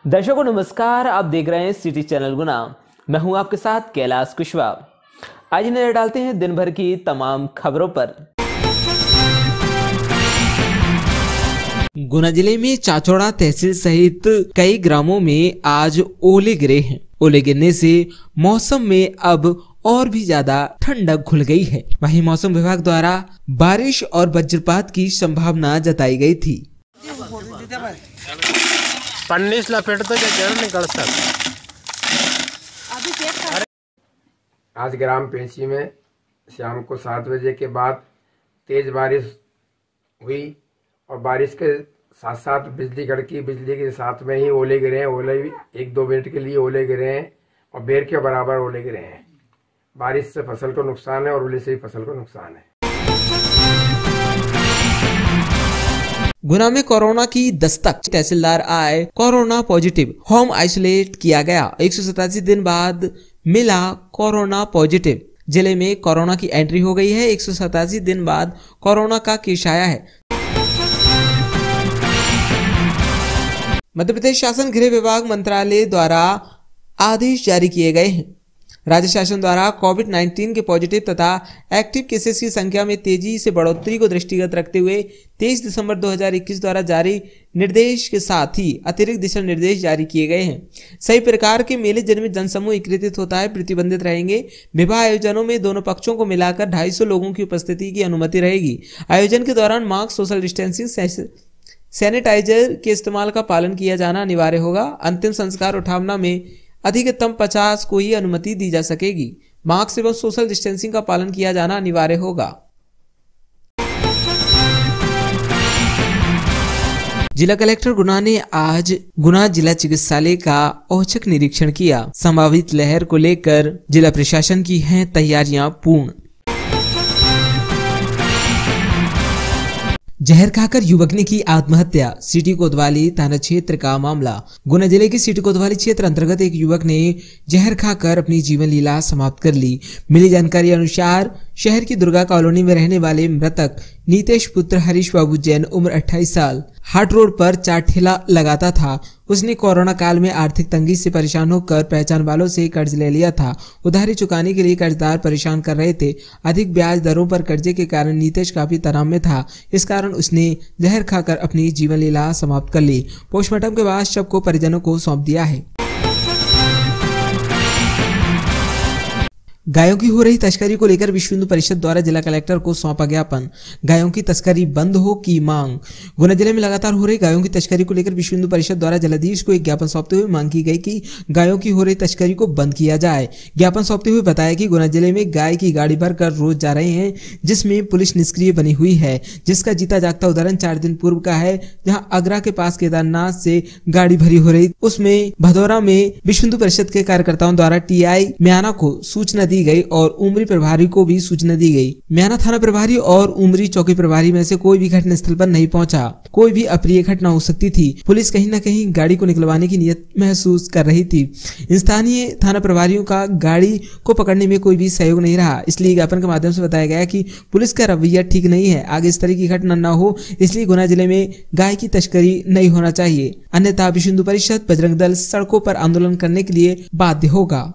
दर्शकों नमस्कार, आप देख रहे हैं सिटी चैनल गुना। मैं हूं आपके साथ कैलाश कुशवाहा। आज नजर डालते हैं दिन भर की तमाम खबरों पर। गुना जिले में चाचौड़ा तहसील सहित कई ग्रामों में आज ओले गिरे हैं। ओले गिरने से मौसम में अब और भी ज्यादा ठंडक घुल गई है। वहीं मौसम विभाग द्वारा बारिश और वज्रपात की संभावना जताई गई थी। आज ग्राम पेंची में शाम को 7 बजे के बाद तेज बारिश हुई और बारिश के साथ साथ बिजली कड़की। बिजली के साथ में ही ओले गिरे हैं। ओले 1-2 मिनट के लिए ओले गिरे हैं और बेर के बराबर ओले गिरे हैं। बारिश से फसल को नुकसान है और ओले से ही फसल को नुकसान है। गुना में कोरोना की दस्तक, तहसीलदार आए कोरोना पॉजिटिव, होम आइसोलेट किया गया। 187 दिन बाद मिला कोरोना पॉजिटिव। जिले में कोरोना की एंट्री हो गई है। 187 दिन बाद कोरोना का केस आया है। मध्य प्रदेश शासन गृह विभाग मंत्रालय द्वारा आदेश जारी किए गए हैं। राज्य शासन द्वारा कोविड-19 के पॉजिटिव तथा एक्टिव केसेस की संख्या में तेजी से बढ़ोतरी को दृष्टिगत रखते हुए 23 दिसंबर 2021 द्वारा जारी निर्देश के साथ ही अतिरिक्त दिशा निर्देश जारी किए गए हैं। सभी प्रकार के मेले जिनमें जनसमूह एकत्रित होता है प्रतिबंधित रहेंगे। विवाह आयोजनों में दोनों पक्षों को मिलाकर 250 लोगों की उपस्थिति की अनुमति रहेगी। आयोजन के दौरान मास्क, सोशल डिस्टेंसिंग, सैनिटाइजर के इस्तेमाल का पालन किया जाना अनिवार्य होगा। अंतिम संस्कार उठावना में अधिकतम 50 को ही अनुमति दी जा सकेगी। मास्क एवं सोशल डिस्टेंसिंग का पालन किया जाना अनिवार्य होगा। जिला कलेक्टर गुना ने आज गुना जिला चिकित्सालय का औचक निरीक्षण किया। संभावित लहर को लेकर जिला प्रशासन की हैं तैयारियां पूर्ण। जहर खाकर युवक ने की आत्महत्या। सिटी कोतवाली थाना क्षेत्र का मामला। गुना जिले के सिटी कोतवाली क्षेत्र अंतर्गत एक युवक ने जहर खाकर अपनी जीवन लीला समाप्त कर ली। मिली जानकारी अनुसार शहर की दुर्गा कॉलोनी में रहने वाले मृतक नीतेश पुत्र हरीश बाबू जैन उम्र 28 साल हाट रोड पर चाट ठेला लगाता था। उसने कोरोना काल में आर्थिक तंगी से परेशान होकर पहचान वालों से कर्ज ले लिया था। उधारी चुकाने के लिए कर्जदार परेशान कर रहे थे। अधिक ब्याज दरों पर कर्जे के कारण नीतेश काफी तनाव में था। इस कारण उसने जहर खाकर अपनी जीवन लीला समाप्त कर ली। पोस्टमार्टम के बाद शव को परिजनों को सौंप दिया है। गायों की हो रही तस्करी को लेकर विश्व हिंदू परिषद द्वारा जिला कलेक्टर को सौंपा ज्ञापन। गायों की तस्करी बंद हो की मांग। गुना जिले में लगातार हो रही गायों की तस्करी को लेकर विश्व हिंदू परिषद द्वारा जिलाधीश को एक ज्ञापन सौंपते हुए मांग की गई कि गायों की हो रही तस्करी को बंद किया जाए। ज्ञापन सौंपते हुए बताया कि गुना जिले में गाय की गाड़ी भर कर रोज जा रहे हैं, जिसमें पुलिस निष्क्रिय बनी हुई है। जिसका जीता जागता उदाहरण 4 दिन पूर्व का है, जहाँ आगरा के पास केदारनाथ से गाड़ी भरी हो रही, उसमें भदौरा में विश्व हिंदू परिषद के कार्यकर्ताओं द्वारा टीआई म्याना को सूचना दी गई और उमरी प्रभारी को भी सूचना दी गई। म्याना थाना प्रभारी और उमरी चौकी प्रभारी में से कोई भी घटनास्थल पर नहीं पहुंचा। कोई भी अप्रिय घटना हो सकती थी। पुलिस कहीं न कहीं गाड़ी को निकलवाने की नियत महसूस कर रही थी। स्थानीय थाना प्रभारियों का गाड़ी को पकड़ने में कोई भी सहयोग नहीं रहा। इसलिए ज्ञापन के माध्यम से बताया गया कि पुलिस का रवैया ठीक नहीं है। आगे इस तरह की घटना न हो, इसलिए गुना जिले में गाय की तस्करी नहीं होना चाहिए। अन्यथा विश्व हिंदू परिषद बजरंग दल सड़कों पर आंदोलन करने के लिए बाध्य होगा।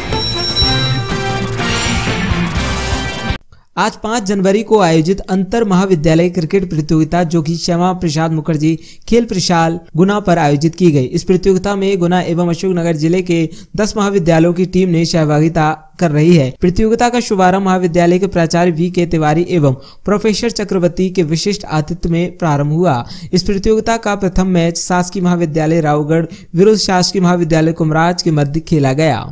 आज 5 जनवरी को आयोजित अंतर महाविद्यालय क्रिकेट प्रतियोगिता जो कि श्यामा प्रसाद मुखर्जी खेल प्रशाल गुना पर आयोजित की गई। इस प्रतियोगिता में गुना एवं अशोकनगर जिले के 10 महाविद्यालयों की टीम ने सहभागिता कर रही है। प्रतियोगिता का शुभारंभ महाविद्यालय के प्राचार्य वी.के. तिवारी एवं प्रोफेसर चक्रवर्ती के विशिष्ट आतिथ्य में प्रारंभ हुआ। इस प्रतियोगिता का प्रथम मैच शासकीय महाविद्यालय रावगढ़ विरुद्ध शासकीय महाविद्यालय कुमराज के मध्य खेला गया।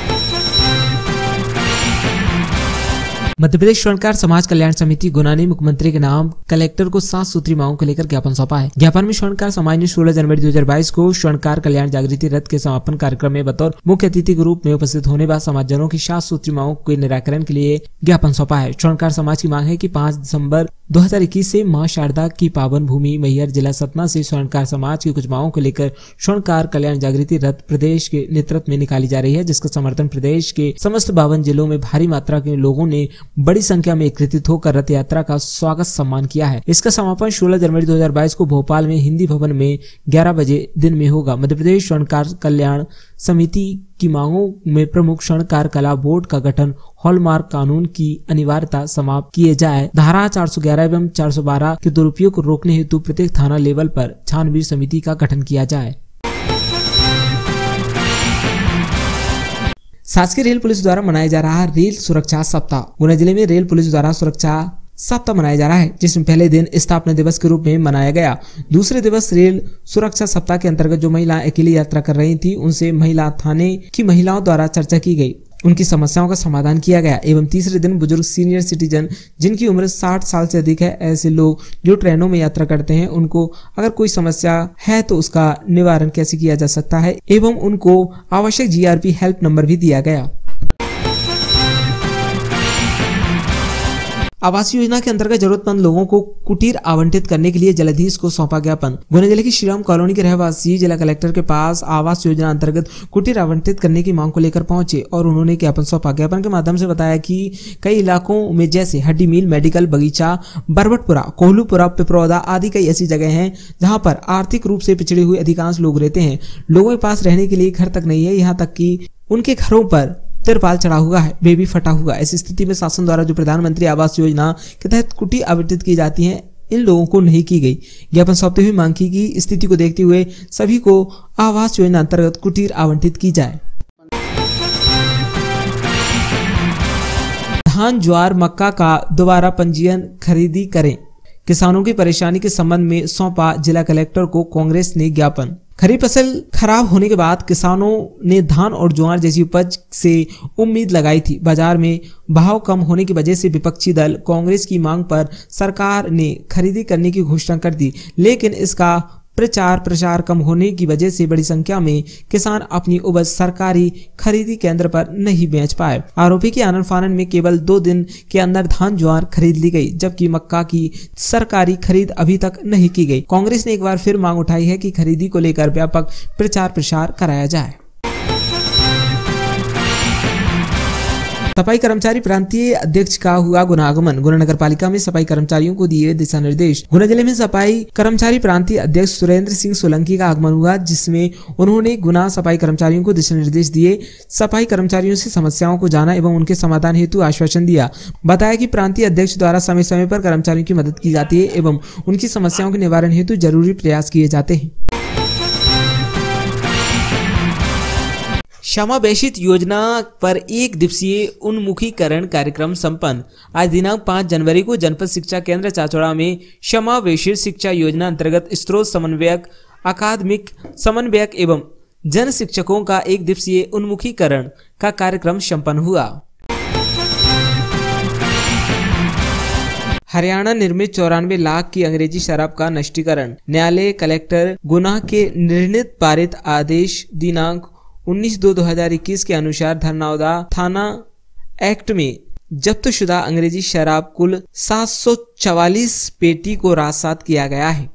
मध्य प्रदेश स्वर्णकार समाज कल्याण समिति गुना ने मुख्यमंत्री के नाम कलेक्टर को 7 सूत्री मांगों को लेकर ज्ञापन सौंपा है। ज्ञापन में स्वर्णकार समाज ने 16 जनवरी 2022 को स्वर्णकार कल्याण जागृति रथ के समापन कार्यक्रम में बतौर मुख्य अतिथि के रूप में उपस्थित होने बाद समाजजनों की 7 सूत्री मांगों के निराकरण के लिए ज्ञापन सौंपा है। स्वर्णकार समाज की मांग है कि 5 दिसंबर 2021 से मां शारदा की पावन भूमि मैहर जिला सतना से स्वर्णकार समाज की कुछ मांगों को लेकर स्वर्णकार कल्याण जागृति रथ प्रदेश के नेतृत्व में निकाली जा रही है, जिसका समर्थन प्रदेश के समस्त 52 जिलों में भारी मात्रा के लोगों ने बड़ी संख्या में एकत्रित होकर रथ यात्रा का स्वागत सम्मान किया है। इसका समापन 16 जनवरी 2022 को भोपाल में हिंदी भवन में 11 बजे दिन में होगा। मध्य प्रदेश स्वर्णकार कल्याण समिति की मांगों में प्रमुख स्वर्णकार कला बोर्ड का गठन, हॉलमार्क कानून की अनिवार्यता समाप्त किए जाए, धारा 411 एवं 412 के दुरुपयोग को रोकने हेतु प्रत्येक थाना लेवल पर छानबीन समिति का गठन किया जाए। शासकीय रेल पुलिस द्वारा मनाया जा रहा रेल सुरक्षा सप्ताह। गुना जिले में रेल पुलिस द्वारा सुरक्षा सप्ताह मनाया जा रहा है, जिसमें पहले दिन स्थापना दिवस के रूप में मनाया गया। दूसरे दिवस रेल सुरक्षा सप्ताह के अंतर्गत जो महिलाएं अकेली यात्रा कर रही थी उनसे महिला थाने की महिलाओं द्वारा चर्चा की गई, उनकी समस्याओं का समाधान किया गया। एवं तीसरे दिन बुजुर्ग सीनियर सिटीजन जिनकी उम्र 60 साल से अधिक है, ऐसे लोग जो ट्रेनों में यात्रा करते हैं, उनको अगर कोई समस्या है तो उसका निवारण कैसे किया जा सकता है एवं उनको आवश्यक GRP हेल्प नंबर भी दिया गया। आवास योजना के अंतर्गत जरूरतमंद लोगों को कुटीर आवंटित करने के लिए जलाधीश को सौंपा ज्ञापन। गुना जिले की श्रीराम कॉलोनी के रहवासी जिला कलेक्टर के पास आवास योजना अंतर्गत कुटीर आवंटित करने की मांग को लेकर पहुंचे और उन्होंने ज्ञापन सौंपा। ज्ञापन के माध्यम से बताया कि कई इलाकों में जैसे हड्डी मिल, मेडिकल, बगीचा, बरबटपुरा, कोहलूपुरा, पिपरौदा आदि कई ऐसी जगह हैं जहाँ पर आर्थिक रूप से पिछड़े हुए अधिकांश लोग रहते हैं। लोगों के पास रहने के लिए घर तक नहीं है, यहाँ तक कि उनके घरों पर तिरपाल चढ़ा हुआ है, वे भी फटा हुआ। ऐसी स्थिति में शासन द्वारा जो प्रधानमंत्री आवास योजना के तहत कुटीर आवंटित की जाती है, इन लोगों को नहीं की गई। ज्ञापन सौंपते हुए मांग की कि स्थिति को देखते हुए सभी को आवास योजना अंतर्गत कुटीर आवंटित की जाए। धान, ज्वार, मक्का का दोबारा पंजीयन खरीदी करें, किसानों की परेशानी के संबंध में सौंपा जिला कलेक्टर को कांग्रेस ने ज्ञापन। खरीफ फसल खराब होने के बाद किसानों ने धान और ज्वार जैसी उपज से उम्मीद लगाई थी। बाजार में भाव कम होने की वजह से विपक्षी दल कांग्रेस की मांग पर सरकार ने खरीदी करने की घोषणा कर दी, लेकिन इसका प्रचार प्रसार कम होने की वजह से बड़ी संख्या में किसान अपनी उपज सरकारी खरीदी केंद्र पर नहीं बेच पाए। आरोपी के आनन फानन में केवल 2 दिन के अंदर धान ज्वार खरीद ली गई, जबकि मक्का की सरकारी खरीद अभी तक नहीं की गई। कांग्रेस ने एक बार फिर मांग उठाई है कि खरीदी को लेकर व्यापक प्रचार प्रसार कराया जाए। सफाई कर्मचारी प्रांतीय अध्यक्ष का हुआ गुना आगमन। गुना नगर पालिका में सफाई कर्मचारियों को दिए दिशा निर्देश। गुना जिले में सफाई कर्मचारी प्रांतीय अध्यक्ष सुरेंद्र सिंह सोलंकी का आगमन हुआ, जिसमें उन्होंने गुना सफाई कर्मचारियों को दिशा निर्देश दिए, सफाई कर्मचारियों से समस्याओं को जाना एवं उनके समाधान हेतु आश्वासन दिया। बताया कि प्रांतीय अध्यक्ष द्वारा समय समय पर कर्मचारियों की मदद की जाती है एवं उनकी समस्याओं के निवारण हेतु जरूरी प्रयास किए जाते हैं। क्षमा बेसित योजना पर 1 दिवसीय उन्मुखीकरण कार्यक्रम संपन्न। आज दिनांक 5 जनवरी को जनपद शिक्षा केंद्र चाचौड़ा में क्षमा बेसित शिक्षा योजना अंतर्गत स्रोत समन्वयक, अकादमिक समन्वयक एवं जन शिक्षकों का 1 दिवसीय उन्मुखीकरण का कार्यक्रम संपन्न हुआ। हरियाणा निर्मित 94 लाख की अंग्रेजी शराब का नष्टीकरण। न्यायालय कलेक्टर गुना के निर्णित पारित आदेश दिनांक 19/2/2021 के अनुसार धरनौदा थाना एक्ट में जब्तशुदा अंग्रेजी शराब कुल 744 पेटी को राजसात किया गया है।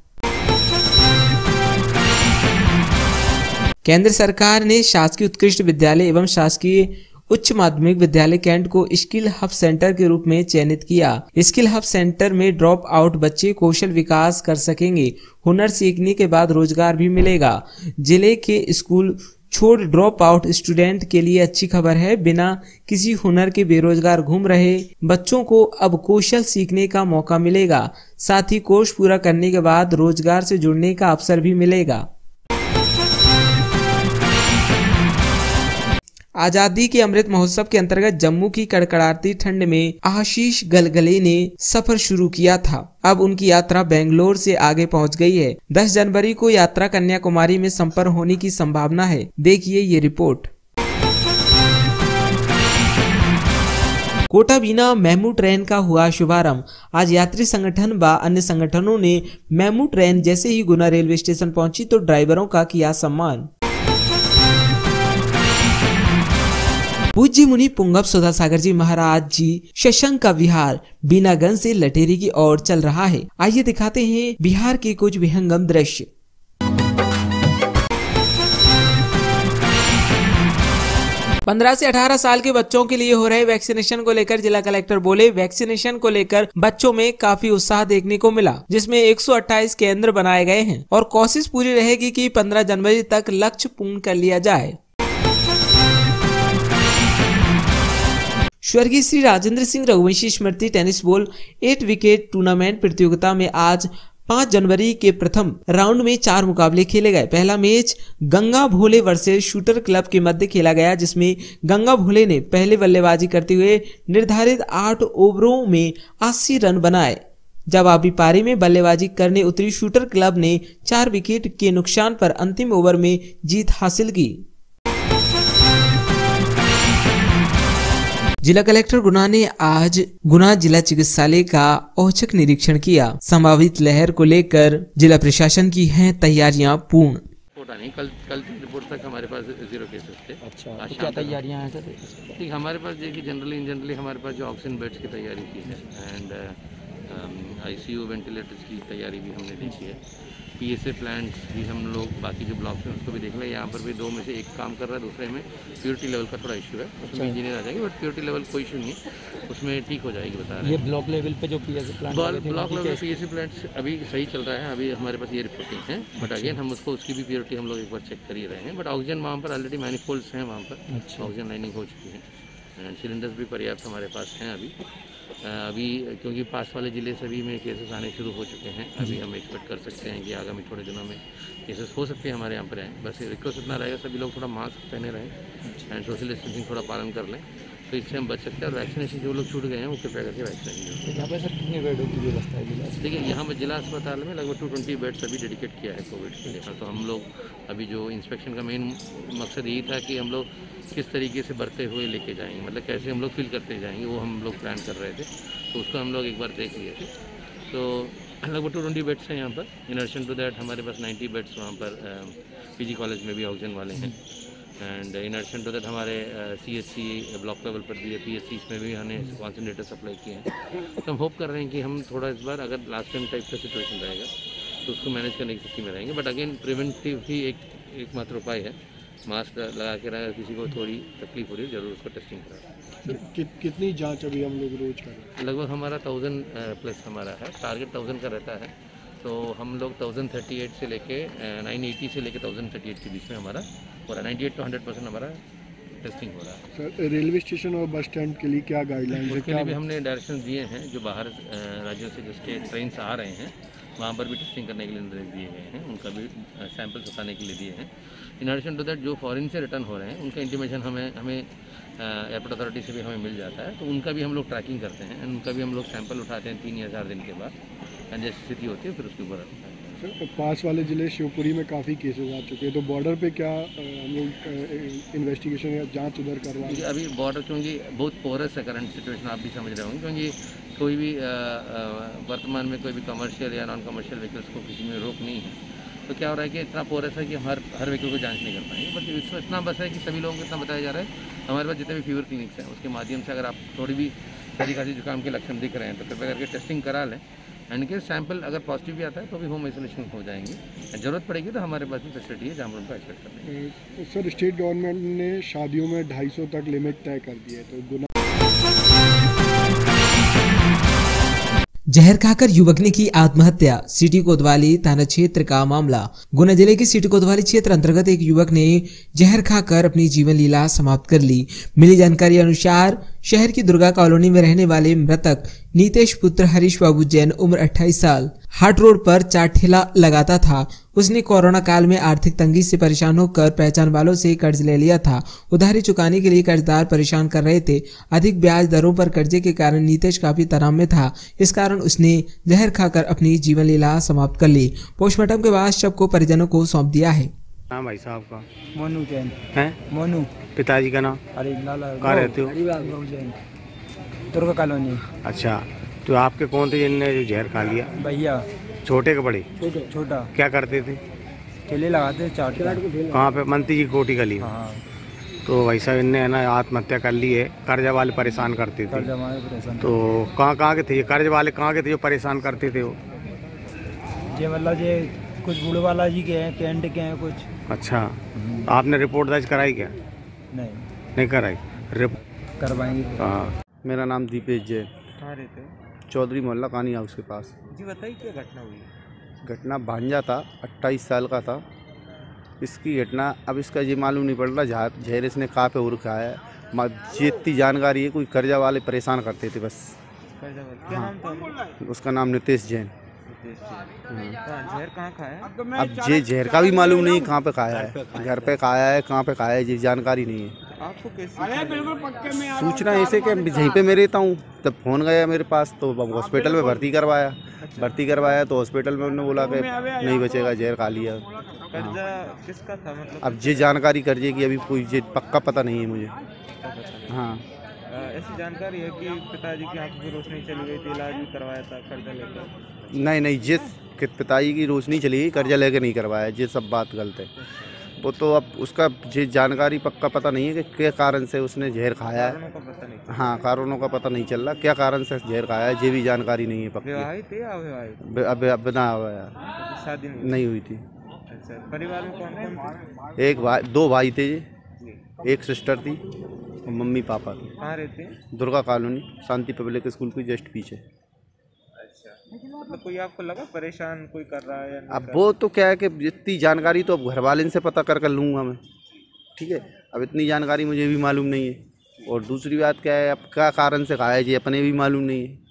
केंद्र सरकार ने शासकीय उत्कृष्ट विद्यालय एवं शासकीय उच्च माध्यमिक विद्यालय कैंट को स्किल हब सेंटर के रूप में चयनित किया। स्किल हब सेंटर में ड्रॉप आउट बच्चे कौशल विकास कर सकेंगे। हुनर सीखने के बाद रोजगार भी मिलेगा। जिले के स्कूल छोड़ ड्रॉप आउट स्टूडेंट के लिए अच्छी खबर है। बिना किसी हुनर के बेरोजगार घूम रहे बच्चों को अब कौशल सीखने का मौका मिलेगा। साथ ही कोर्स पूरा करने के बाद रोजगार से जुड़ने का अवसर भी मिलेगा। आजादी के अमृत महोत्सव के अंतर्गत जम्मू की कड़कड़ाती ठंड में आशीष गलगले ने सफर शुरू किया था। अब उनकी यात्रा बेंगलोर से आगे पहुंच गई है। 10 जनवरी को यात्रा कन्याकुमारी में संपन्न होने की संभावना है। देखिए ये रिपोर्ट। कोटा बीना मेमू ट्रेन का हुआ शुभारंभ। आज यात्री संगठन व अन्य संगठनों ने मेमू ट्रेन जैसे ही गुना रेलवे स्टेशन पहुंची तो ड्राइवरों का किया सम्मान। पूज्य मुनि पुंगव सुधा सागर जी महाराज जी शशंक का विहार बीनागंज से लटेरी की ओर चल रहा है। आइए दिखाते हैं बिहार के कुछ विहंगम दृश्य। 15 से 18 साल के बच्चों के लिए हो रहे वैक्सीनेशन को लेकर जिला कलेक्टर बोले, वैक्सीनेशन को लेकर बच्चों में काफी उत्साह देखने को मिला, जिसमें 128 केंद्र बनाए गए हैं और कोशिश पूरी रहेगी कि 15 जनवरी तक लक्ष्य पूर्ण कर लिया जाए। स्वर्गीय श्री राजेंद्र सिंह रघुवंशी स्मृति टेनिस बॉल 8 विकेट टूर्नामेंट प्रतियोगिता में आज 5 जनवरी के प्रथम राउंड में 4 मुकाबले खेले गए। पहला match Ganga Bhole versus shooter club के मध्य खेला गया, जिसमें गंगा भोले ने पहले बल्लेबाजी करते हुए निर्धारित 8 ओवरों में 80 रन बनाए। जवाबी पारी में बल्लेबाजी करने उतरी शूटर क्लब ने 4 विकेट के नुकसान पर अंतिम ओवर में जीत हासिल की। जिला कलेक्टर गुना ने आज गुना जिला चिकित्सालय का औचक निरीक्षण किया। संभावित लहर को लेकर जिला प्रशासन की हैं तैयारियां पूर्ण। नहीं, कल की रिपोर्ट तक हमारे पास 0 केसेस थे। अच्छा, तो क्या तैयारियां हैं सर? ठीक, हमारे पास देखिए जनरली हमारे पास जो ऑक्सीजन बेड्स की तैयारी की है एंड ICU वेंटिलेटर्स की तैयारी भी हमने देखी है। PSA प्लांट्स भी हम लोग बाकी जो ब्लॉक्स हैं उसको भी देख लें। यहाँ पर भी 2 में से 1 काम कर रहा है, दूसरे में प्योरिटी लेवल का थोड़ा इशू है, उसमें इंजीनियर आ जाएंगे, बट प्योरिटी लेवल कोई इशू नहीं, उसमें ठीक हो जाएगी, बता रहे हैं। ये ब्लॉक लेवल पे जो PSA plant block level PSA plants अभी सही चल रहा है, अभी हमारे पास ये रिपोर्टिंग है, बट अगेन हम उसकी भी प्योरिटी हम लोग एक बार चेक कर ही रहे हैं। बट ऑक्सीजन वहाँ पर ऑलरेडी मैनिफोल्ड्स हैं, वहाँ पर ऑक्सीजन लाइनिंग हो चुकी है एंड सिलेंडर्स भी पर्याप्त हमारे पास हैं अभी क्योंकि पास वाले ज़िले सभी में केसेस आने शुरू हो चुके हैं। अभी हम एक्सपेक्ट कर सकते हैं कि आगामी थोड़े दिनों में केसेस हो सकते हैं हमारे यहाँ पर आए। बस रिक्वेस्ट इतना रहेगा, सभी लोग थोड़ा मास्क पहने रहें एंड सोशल डिस्टेंसिंग थोड़ा पालन कर लें, तो इससे हम बच सकते हैं। और वैक्सीनेशन जो लोग छूट गए हैं वो कृपया करके वैक्सीनेशन। तो यहाँ पर सर कितने बेडों की व्यवस्था है जिला? देखिए, यहाँ पर जिला अस्पताल में लगभग 220 बेड्स अभी डेडिकेट किया है कोविड के लिए। तो हम लोग अभी जो इंस्पेक्शन का मेन मकसद यही था कि हम लोग किस तरीके से बढ़ते हुए लेके जाएंगे, मतलब कैसे हम लोग फिल करते जाएंगे, वो हम लोग प्लान कर रहे थे, तो उसको हम लोग एक बार देख लिए थे। तो लगभग 220 बेड्स हैं यहाँ पर। इन एडिशन टू दैट हमारे पास 90 बेड्स वहाँ पर PG कॉलेज में भी ऑक्सीजन वाले हैं and in addition to that हमारे CHC ब्लॉक लेवल पर भी है, PSCs में भी हमने कॉन्सनट्रेटर सप्लाई किए हैं। तो हम होप कर रहे हैं कि हम थोड़ा इस बार अगर लास्ट टाइम टाइप का सिचुएशन रहेगा तो उसको मैनेज करने की स्थिति में रहेंगे। बट अगेन प्रिवेंटिव ही एकमात्र उपाय है। मास्क लगा के रहे, किसी को थोड़ी तकलीफ हो रही है जरूर उसको टेस्टिंग कराएं। कितनी जांच अभी हम लोग रोज कर रहे हैं? लगभग हमारा 1000 प्लस हमारा है, टारगेट 1000 का रहता है। तो हम लोग 1038 से लेके 980 से लेके 1038 के बीच में हमारा हो रहा है। 98 to 100% हमारा टेस्टिंग हो रहा है। सर, रेलवे स्टेशन और बस स्टैंड के लिए क्या गाइडलाइंस है? उसके लिए भी हमने डायरेक्शन दिए हैं, जो बाहर राज्यों से जो स्टेट ट्रेन आ रहे हैं वहाँ पर भी टेस्टिंग करने के लिए निर्देश दिए गए हैं, उनका भी सैंपल्स उठाने के लिए दिए हैं। इन एडिशन टू दैट जो फॉरेन से रिटर्न हो रहे हैं उनका इंटीमेशन हमें एयरपोर्ट अथॉरिटी से भी हमें मिल जाता है, तो उनका भी हम लोग ट्रैकिंग करते हैं, उनका भी हम लोग सैंपल उठाते हैं 3 या 4 दिन के बाद, जैसी स्थिति होती है फिर उसके ऊपर। सर, पास वाले ज़िले शिवपुरी में काफ़ी केसेस आ चुके हैं, तो बॉर्डर पे क्या हम लोग इन्वेस्टिगेशन या जांच उधर करवा रहे हैं? अभी बॉर्डर क्योंकि बहुत पोरस है करंट सिचुएशन, आप भी समझ रहे होंगे, क्योंकि कोई भी वर्तमान में कोई भी कमर्शियल या नॉन कमर्शियल व्हीकल्स को किसी में रोक नहीं है। तो क्या हो रहा है कि इतना पोरस है कि हम हर व्हीकल को जांच नहीं कर पाएंगे, बट इसमें इतना बस है कि सभी लोगों को इतना बताया जा रहा है, हमारे पास जितने भी फीवर क्लिनिक्स हैं उसके माध्यम से अगर आप थोड़ी भी सर्दी खांसी जुकाम के लक्षण दिख रहे हैं तो कृपया करके टेस्टिंग करा लें, एंड के सैंपल अगर पॉजिटिव भी आता है तो भी होम आइसोलेशन हो जाएंगे। ज़रूरत पड़ेगी तो हमारे पास भी फैसिलिटी है जहाँ पर उनको आइसोलेट कर देंगे। सर, स्टेट गवर्नमेंट ने शादियों में 250 तक लिमिट तय कर दी है, तो गुना जहर खाकर युवक ने की आत्महत्या। सिटी कोतवाली थाना क्षेत्र का मामला। गुना जिले के सिटी कोतवाली क्षेत्र अंतर्गत एक युवक ने जहर खाकर अपनी जीवन लीला समाप्त कर ली। मिली जानकारी अनुसार शहर की दुर्गा कॉलोनी में रहने वाले मृतक नीतेश पुत्र हरीश बाबू जैन उम्र 28 साल हाट रोड पर चाट ठेला लगाता था। उसने कोरोना काल में आर्थिक तंगी से परेशान होकर पहचान वालों से कर्ज ले लिया था। उधारी चुकाने के लिए कर्जदार परेशान कर रहे थे। अधिक ब्याज दरों पर कर्जे के कारण नीतेश काफी तनाव में था। इस कारण उसने जहर खाकर अपनी जीवन लीला समाप्त कर ली। पोस्टमार्टम के बाद शव को परिजनों को सौंप दिया है। नाम भाई साहब का? मोनू जैन हैं? मोनू। पिताजी का नाम? हरिलाल। कहाँ रहते हो? जैन, दुर्गा कॉलोनी। अच्छा, तो आपके कौन थे जिनने जो जहर खा लिया? भैया। छोटे के बड़े? छोटा। क्या करते थे? ठेले लगाते चाट। कहाँ पे? मंती जी कोठी गली। हाँ। तो भाई साहब इनने है ना आत्महत्या कर ली है। कर्जा वाले परेशान करते थे। तो कहाँ के थे ये कर्ज वाले? कहाँ के थे जो परेशान करते थे वो? ये मतलब ये कुछ बूढ़े वाला जी के हैं, कैंट के हैं कुछ। अच्छा, आपने रिपोर्ट दर्ज कराई क्या? नहीं। नहीं कराई करवाएंगे। हाँ। मेरा नाम दीपेश जैन। कहाँ रहते हैं? चौधरी मोहल्ला कानी हाउस के पास। जी बताइए क्या घटना हुई? घटना भांजा था, 28 साल का था। इसकी घटना अब इसका ये मालूम नहीं पड़ रहा जहर इसने कहाँ पे उर्खा है। जितनी जानकारी है, कोई कर्जा वाले परेशान करते थे बस। क्या नाम था उनका? उसका नाम नितेश जैन। जहर कहाँ खाया? अब ये जहर का भी मालूम नहीं कहाँ पे खाया है, घर पे खाया है, कहाँ पे खाया है, ये जानकारी नहीं है। आपको कैसे सूचना ऐसे कि यहीं पे मैं रहता हूँ, तब फोन गया मेरे पास तो हॉस्पिटल में भर्ती करवाया तो हॉस्पिटल में उन्होंने बोला कि नहीं बचेगा, जहर खा लिया। कर्जा किसका था मतलब? अब ये जानकारी कर्जे की अभी कोई ये पक्का पता नहीं है मुझे। हाँ, ऐसी जानकारी है कि पिताजी की आंखों की रोशनी चली गई थी, इलाज भी करवाया था कर्जा लेकर? नहीं, जिस पिताजी की रोशनी चली गई, कर्जा लेके नहीं करवाया, ये सब बात गलत है। वो तो अब उसका ये जानकारी पक्का पता नहीं है कि क्या कारण से उसने जहर खाया है। हाँ, कारणों का पता नहीं चल रहा, क्या कारण से जहर खाया है ये भी जानकारी नहीं है पक्की। विवाहित है या अविवाहित? अब बिना हुआ, शादी नहीं हुई थी। अच्छा, परिवार में कौन कौन थे? एक भाई, 2 भाई थे, एक सिस्टर थी और मम्मी पापा थे। कहाँ रहते हैं? Durga colony, Shanti public school की जस्ट पीछे। अच्छा, मतलब कोई आपको लगा परेशान कोई कर रहा है या नहीं? अब वो तो क्या है कि जितनी जानकारी तो अब घर वाले से पता कर लूँगा मैं, ठीक है। अब इतनी जानकारी मुझे भी मालूम नहीं है। और दूसरी बात क्या है, अब क्या कारण से खाया जी अपने भी मालूम नहीं है।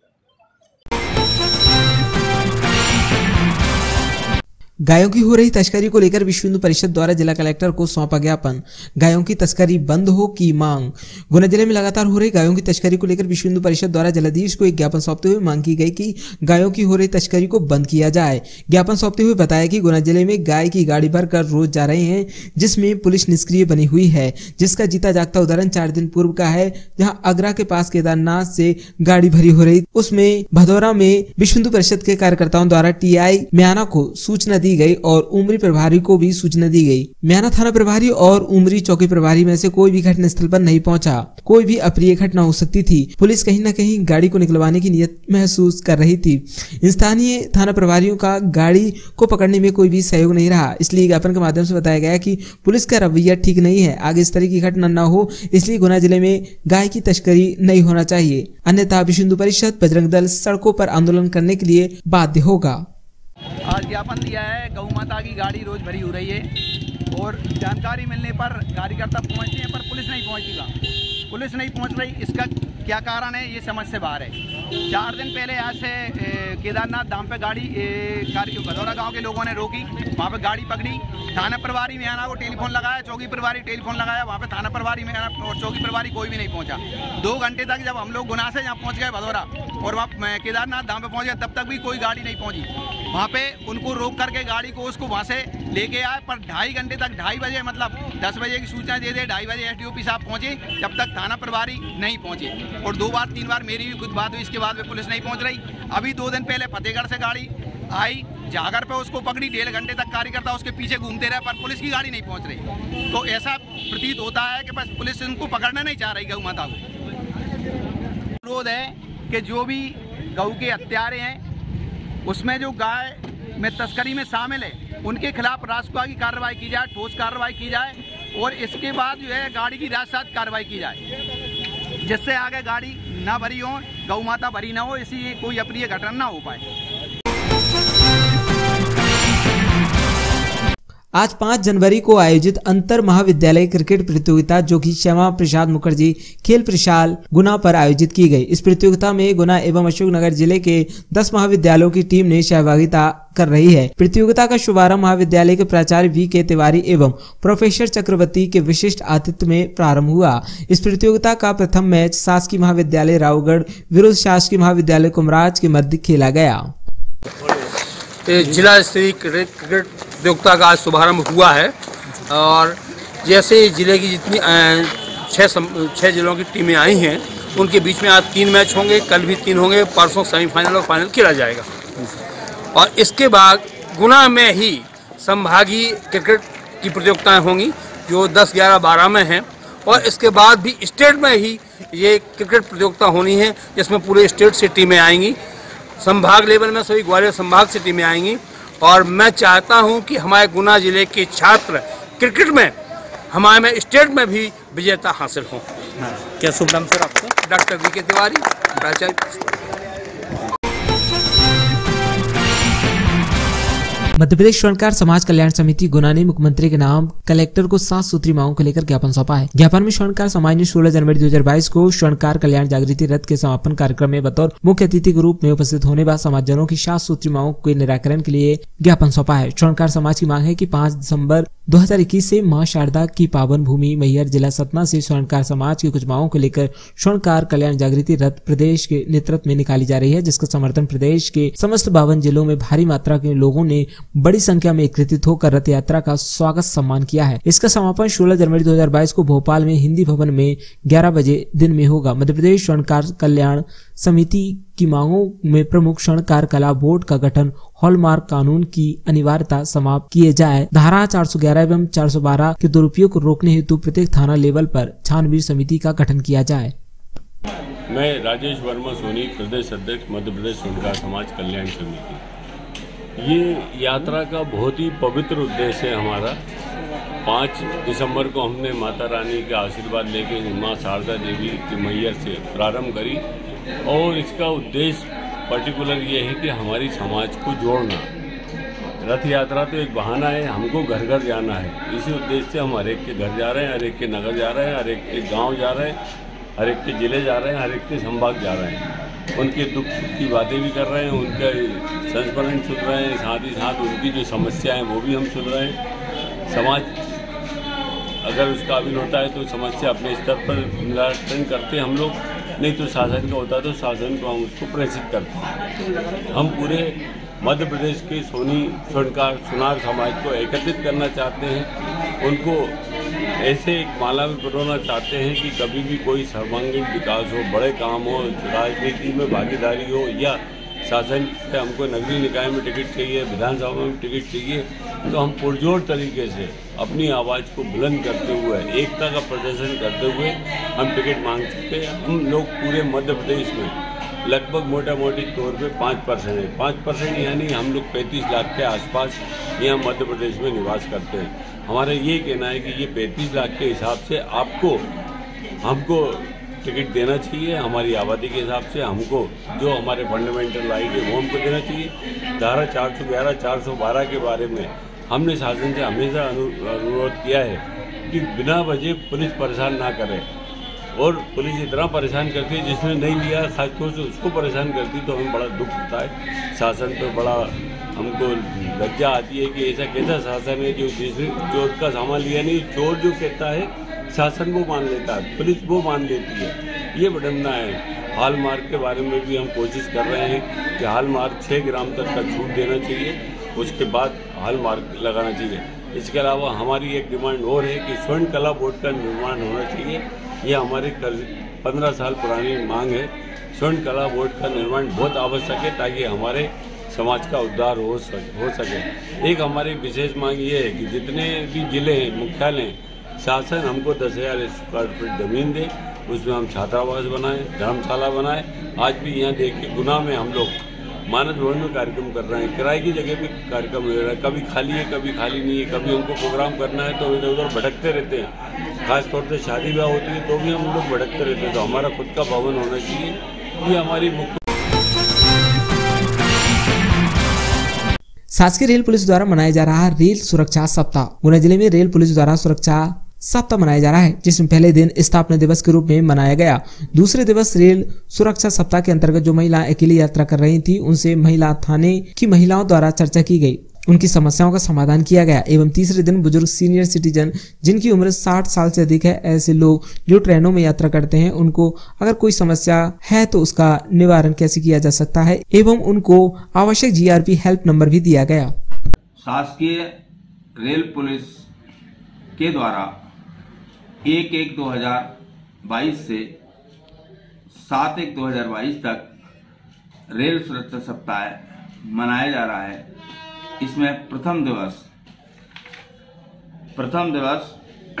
गायों की हो रही तस्करी को लेकर विश्व हिंदू परिषद द्वारा जिला कलेक्टर को सौंपा ज्ञापन। गायों की तस्करी बंद हो की मांग। गुना जिले में लगातार हो रही गायों की तस्करी को लेकर विश्व हिंदू परिषद द्वारा जिलाधीश को एक ज्ञापन सौंपते हुए मांग की गई कि गायों की हो रही तस्करी को बंद किया जाए। ज्ञापन सौंपते हुए बताया कि गुना जिले में गाय की गाड़ी भर कर रोज जा रहे हैं, जिसमें पुलिस निष्क्रिय बनी हुई है, जिसका जीता जागता उदाहरण 4 दिन पूर्व का है, जहां आगरा के पास केदारनाथ से गाड़ी भरी हो रही, उसमें भदौरा में विश्व हिंदू परिषद के कार्यकर्ताओं द्वारा टीआई म्याना को सूचना दी गई और उमरी प्रभारी को भी सूचना दी गई। म्याना थाना प्रभारी और उमरी चौकी प्रभारी में से कोई भी घटनास्थल पर नहीं पहुंचा। कोई भी अप्रिय घटना हो सकती थी। पुलिस कहीं न कहीं गाड़ी को निकलवाने की नियत महसूस कर रही थी। स्थानीय थाना प्रभारियों का गाड़ी को पकड़ने में कोई भी सहयोग नहीं रहा। इसलिए ज्ञापन के माध्यम से बताया गया कि पुलिस का रवैया ठीक नहीं है, आगे इस तरह की घटना न हो, इसलिए गुना जिले में गाय की तस्करी नहीं होना चाहिए, अन्यथा विश्व हिंदू परिषद बजरंग दल सड़कों पर आंदोलन करने के लिए बाध्य होगा। आज ज्ञापन दिया है, गौ माता की गाड़ी रोज भरी हो रही है और जानकारी मिलने पर कार्यकर्ता पहुंचते हैं पर पुलिस नहीं पहुंचती। पुलिस नहीं पहुंच रही, इसका क्या कारण है ये समझ से बाहर है। 4 दिन पहले आज से केदारनाथ धाम पे गाड़ी भदौरा गांव के लोगों ने रोकी, वहाँ पे गाड़ी पकड़ी। थाना प्रभारी म्याना को टेलीफोन लगाया, चौकी प्रभारी टेलीफोन लगाया, वहाँ पे थाना प्रभारी म्याना और चौकी प्रभारी कोई भी नहीं पहुँचा। 2 घंटे तक जब हम लोग गुना से यहाँ पहुँच गए भदौरा और वहाँ केदारनाथ धाम पे पहुँच गए, तब तक भी कोई गाड़ी नहीं पहुँची। वहाँ पे उनको रोक करके गाड़ी को उसको वहाँ से लेके आए, पर 2.5 घंटे तक 2:30 बजे मतलब 10 बजे की सूचना दे दे, 2:30 बजे एसडीओपी साहब पहुँचे, जब तक थाना प्रभारी नहीं पहुँचे। और 2 बार 3 बार मेरी भी खुद बात हुई, इसके बाद में पुलिस नहीं पहुँच रही। अभी 2 दिन पहले फतेहगढ़ से गाड़ी आई, जागर पे उसको पकड़ी, 1.5 घंटे तक कार्यकर्ता उसके पीछे घूमते रहे, पर पुलिस की गाड़ी नहीं पहुँच रही। तो ऐसा प्रतीत होता है कि बस पुलिस उनको पकड़ना नहीं चाह रही गौ माता को। अनुरोध है कि जो भी गौ के हत्यारे हैं, उसमें जो गाय में तस्करी में शामिल है, उनके खिलाफ राजकुआ की कार्रवाई की जाए, ठोस कार्रवाई की जाए और इसके बाद जो है गाड़ी की राजसात कार्रवाई की जाए, जिससे आगे गाड़ी ना भरी हो, गौ माता भरी ना हो, इसी कोई अप्रिय घटना ना हो पाए। आज 5 जनवरी को आयोजित अंतर महाविद्यालय क्रिकेट प्रतियोगिता जो कि श्यामा प्रसाद मुखर्जी खेल प्रशाल गुना पर आयोजित की गई। इस प्रतियोगिता में गुना एवं अशोकनगर जिले के 10 महाविद्यालयों की टीम ने सहभागिता कर रही है। प्रतियोगिता का शुभारंभ महाविद्यालय के प्राचार्य वी.के. तिवारी एवं प्रोफेसर चक्रवर्ती के विशिष्ट आतिथ्य में प्रारंभ हुआ। इस प्रतियोगिता का प्रथम मैच शासकीय महाविद्यालय रावगढ़ विरुद्ध शासकीय महाविद्यालय कुमराज के मध्य खेला गया। जिला स्तरीय क्रिकेट प्रतियोगिता का आज शुभारंभ हुआ है और जैसे जिले की जितनी 6 जिलों की टीमें आई हैं, उनके बीच में आज 3 मैच होंगे, कल भी 3 होंगे, परसों सेमीफाइनल और फाइनल खेला जाएगा। और इसके बाद गुना में ही संभागीय क्रिकेट की प्रतियोगिताएं होंगी जो 10, 11, 12 में हैं और इसके बाद भी स्टेट में ही ये क्रिकेट प्रतियोगिता होनी है, जिसमें पूरे स्टेट से टीमें आएंगी। संभाग लेवल में सभी ग्वालियर संभाग से टीमें आएंगी और मैं चाहता हूं कि हमारे गुना जिले के छात्र क्रिकेट में हमारे में स्टेट में भी विजेता हासिल हों। क्या शुभ नाम सर आपका? डॉक्टर वी के तिवारी, प्राचार्य। मध्य प्रदेश स्वर्णकार समाज कल्याण समिति गुना ने मुख्यमंत्री के नाम कलेक्टर को 7 सूत्री मांगों को लेकर ज्ञापन सौंपा है। ज्ञापन में स्वर्णकार समाज ने 16 जनवरी 2022 को स्वर्णकार कल्याण जागृति रथ के समापन कार्यक्रम में बतौर मुख्य अतिथि के रूप में उपस्थित होने बाद समाजजनों की 7 सूत्री मांगों के निराकरण के लिए ज्ञापन सौंपा है। स्वर्णकार समाज की मांग है कि 5 दिसंबर 2021 से मां शारदा की पावन भूमि मैहर जिला सतना से स्वर्णकार समाज की कुछ मांगों को लेकर स्वर्णकार कल्याण जागृति रथ प्रदेश के नेतृत्व में निकाली जा रही है, जिसका समर्थन प्रदेश के समस्त 52 जिलों में भारी मात्रा के लोगों ने बड़ी संख्या में एकत्रित होकर रथ यात्रा का स्वागत सम्मान किया है। इसका समापन 16 जनवरी 2022 को भोपाल में हिंदी भवन में 11 बजे दिन में होगा। मध्य प्रदेश स्वर्णकार कल्याण समिति की मांगों में प्रमुख स्वर्णकार कला बोर्ड का गठन, हॉलमार्क कानून की अनिवार्यता समाप्त किए जाए, धारा 411 एवं 412 के दुरुपयोग को रोकने हेतु प्रत्येक थाना लेवल पर छानबीन समिति का गठन किया जाए। मैं राजेश वर्मा सोनी, प्रदेश अध्यक्ष मध्य प्रदेश स्वर्णकार समाज कल्याण समिति। ये यात्रा का बहुत ही पवित्र उद्देश्य है हमारा। 5 दिसंबर को हमने माता रानी के आशीर्वाद लेके माँ शारदा देवी की मैहर से प्रारंभ करी और इसका उद्देश्य पर्टिकुलर ये है कि हमारी समाज को जोड़ना। रथ यात्रा तो एक बहाना है, हमको घर घर जाना है। इसी उद्देश्य से हम हर एक के घर जा रहे हैं, हर एक के नगर जा रहे हैं, हर एक के गांव जा रहे हैं, हर एक के जिले जा रहे हैं, हर एक के संभाग जा रहे हैं। उनके दुख सुख की बातें भी कर रहे हैं, उनका संस्मरण सुन रहे हैं, साथ ही साथ उनकी जो समस्याएं वो भी हम सुन रहे हैं। समाज अगर उसका अभिन होता है तो समस्या अपने स्तर पर निराकरण करते हैं हम लोग, नहीं तो शासन का होता तो शासन को हम उसको प्रेषित करते हैं। हम पूरे मध्य प्रदेश के स्वर्णकार सुनार समाज को एकत्रित करना चाहते हैं, उनको ऐसे एक माला में पिरोना चाहते हैं कि कभी भी कोई सर्वांगीण विकास हो, बड़े काम हो, राजनीति में भागीदारी हो या शासन से हमको नगरीय निकाय में टिकट चाहिए, विधानसभा में टिकट चाहिए, तो हम पुरजोर तरीके से अपनी आवाज़ को बुलंद करते हुए, एकता का प्रदर्शन करते हुए हम टिकट मांग सकते हैं। हम लोग पूरे मध्य प्रदेश में लगभग मोटा मोटी तौर पे 5% है। 5% यानी हम लोग 35 लाख के आसपास यहाँ मध्य प्रदेश में निवास करते हैं। हमारा ये कहना है कि ये 35 लाख के हिसाब से हमको टिकट देना चाहिए। हमारी आबादी के हिसाब से हमको जो हमारे फंडामेंटल राइट है वो हमको देना चाहिए। धारा 411, 412 के बारे में हमने शासन से हमेशा अनुरोध किया है कि बिना वजह पुलिस परेशान ना करे, और पुलिस इतना परेशान करती है जिसने नहीं लिया खासतौर से उसको परेशान करती, तो हमें बड़ा दुख होता है। शासन पर बड़ा हमको लज्जा आती है कि ऐसा कैसा शासन है जो जिसने चोर का सामान लिया नहीं, चोर जो कहता है शासन वो मान लेता है, पुलिस वो मान लेती है। ये विडंबना है। हॉलमार्क के बारे में भी हम कोशिश कर रहे हैं कि हॉलमार्क 6 ग्राम तक का छूट देना चाहिए, उसके बाद हॉलमार्क लगाना चाहिए। इसके अलावा हमारी एक डिमांड और है कि स्वर्ण कला बोर्ड का निर्माण होना चाहिए। ये हमारी 15 साल पुरानी मांग है। स्वर्ण कला बोर्ड का निर्माण बहुत आवश्यक है ताकि हमारे समाज का उद्धार हो सके। एक हमारी विशेष मांग ये है कि जितने भी जिले हैं, मुख्यालय हैं, शासन हमको 10,000 स्क्वायर फीट जमीन दे, उसमें हम छात्रावास बनाएं, धर्मशाला बनाएं। आज भी यहाँ देखिए गुना में हम लोग मानस भवन में कार्यक्रम कर रहे हैं, किराए की जगह पे कार्यक्रम हो रहा है, कभी खाली है कभी खाली नहीं है, कभी हमको प्रोग्राम करना है तो इधर उधर भटकते रहते हैं। खास तौर से शादी ब्याह होती है तो भी हम लोग भटकते रहते हैं। तो हमारा खुद का भवन होना चाहिए, ये हमारी मुख्य। शासकीय रेल पुलिस द्वारा मनाया जा रहा रेल सुरक्षा सप्ताह। गुना जिले में रेल पुलिस द्वारा सुरक्षा सप्ताह मनाया जा रहा है, जिसमें पहले दिन स्थापना दिवस के रूप में मनाया गया। दूसरे दिवस रेल सुरक्षा सप्ताह के अंतर्गत जो महिलाएं अकेली यात्रा कर रही थी उनसे महिला थाने की महिलाओं द्वारा चर्चा की गई, उनकी समस्याओं का समाधान किया गया। एवं तीसरे दिन बुजुर्ग सीनियर सिटीजन जिनकी उम्र 60 साल से अधिक है, ऐसे लोग जो ट्रेनों में यात्रा करते हैं, उनको अगर कोई समस्या है तो उसका निवारण कैसे किया जा सकता है, एवं उनको आवश्यक GRP हेल्प नंबर भी दिया गया। शासकीय रेल पुलिस के द्वारा 1/1/2022 से 7/1/2022 तक रेल सुरक्षा सप्ताह मनाया जा रहा है। इसमें प्रथम दिवस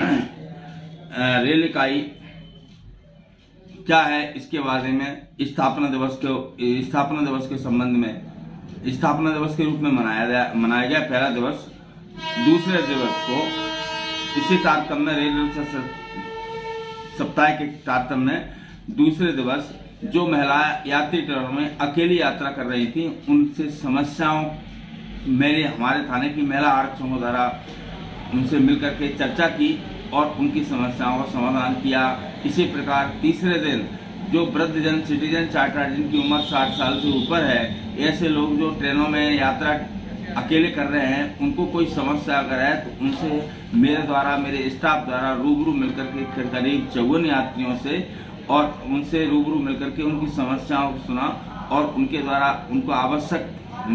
रेल इकाई क्या है इसके बारे में स्थापना दिवस के संबंध में स्थापना दिवस के रूप में मनाया गया पहला दिवस। दूसरे दिवस को इसी तारतम्य सप्ताह के तारतम्य में दूसरे दिवस जो महिलाएं यात्री ट्रेनों में अकेली यात्रा कर रही थी उनसे समस्याओं हमारे थाने की महिला आरक्षकों द्वारा उनसे मिलकर के चर्चा की और उनकी समस्याओं का समाधान किया। इसी प्रकार तीसरे दिन जो वृद्धजन सिटीजन चार्टर जिनकी उम्र 60 साल से ऊपर है, ऐसे लोग जो ट्रेनों में यात्रा अकेले कर रहे हैं, उनको कोई समस्या अगर है तो उनसे मेरे स्टाफ द्वारा रूबरू मिलकर के करीब 54 यात्रियों से और उनसे रूबरू मिलकर के उनकी समस्याओं को सुना और उनके द्वारा उनको आवश्यक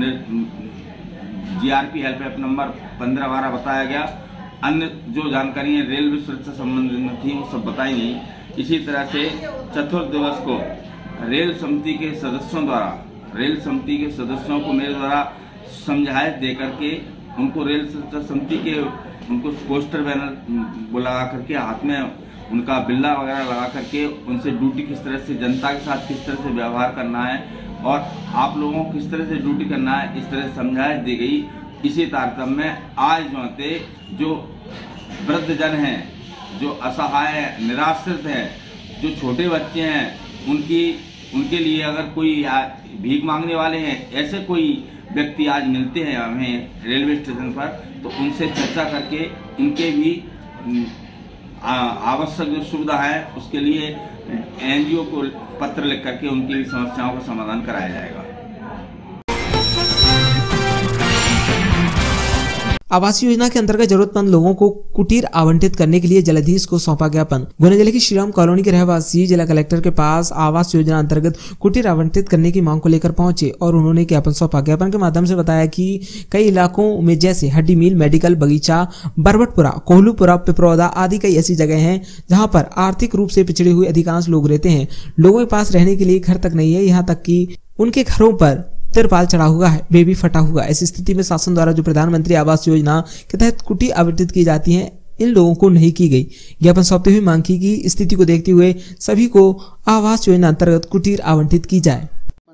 GRP हेल्पलाइन नंबर 1512 बताया गया। अन्य जो जानकारी रेलवे सुरक्षा संबंधित में थी वो सब बताई गई। इसी तरह से चतुर्थ दिवस को रेल समिति के सदस्यों को मेरे द्वारा समझाइश दे करके उनको रेल समिति के उनको पोस्टर बैनर लगा करके हाथ में उनका बिल्ला वगैरह लगा करके उनसे ड्यूटी किस तरह से जनता के साथ किस तरह से व्यवहार करना है और आप लोगों को किस तरह से ड्यूटी करना है, इस तरह से समझाइश दी गई। इसी तारतम्य में आज जो वृद्धजन हैं, जो असहाय हैं, निराश्रित हैं, जो छोटे बच्चे हैं, उनके लिए अगर कोई भीख मांगने वाले हैं, ऐसे कोई व्यक्ति आज मिलते हैं हमें रेलवे स्टेशन पर, तो उनसे चर्चा करके उनके भी आवश्यक जो सुविधा है उसके लिए NGO को पत्र लिख करके उनकी समस्याओं का समाधान कराया जाएगा। आवास योजना के अंतर्गत जरूरतमंद लोगों को कुटीर आवंटित करने के लिए जलाधीश को सौंपा ज्ञापन। गुना जिले की श्रीराम कॉलोनी के रहवासी जिला कलेक्टर के पास आवास योजना अंतर्गत कुटीर आवंटित करने की मांग को लेकर पहुंचे और उन्होंने ज्ञापन सौंपा। ज्ञापन के माध्यम से बताया कि कई इलाकों में जैसे हड्डी मिल, मेडिकल, बगीचा, बरबटपुरा, कोहलूपुरा, पिपरौदा आदि कई ऐसी जगह हैं जहाँ पर आर्थिक रूप से पिछड़े हुए अधिकांश लोग रहते हैं। लोगों के पास रहने के लिए घर तक नहीं है, यहाँ तक कि उनके घरों पर तिरपाल चढ़ा हुआ है, बेबी फटा हुआ। ऐसी स्थिति में शासन द्वारा जो प्रधानमंत्री आवास योजना के तहत कुटीर आवंटित की जाती है, इन लोगों को नहीं की गई। ज्ञापन सौंपते हुए मांग की कि स्थिति को देखते हुए सभी को आवास योजना अंतर्गत कुटीर आवंटित की जाए।